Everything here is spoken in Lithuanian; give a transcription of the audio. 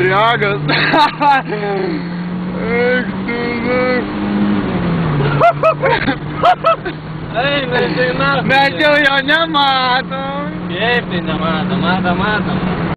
Jėgas. Eik tu, Eina, mes jau jo nematom. Kaip tai nematom, matom.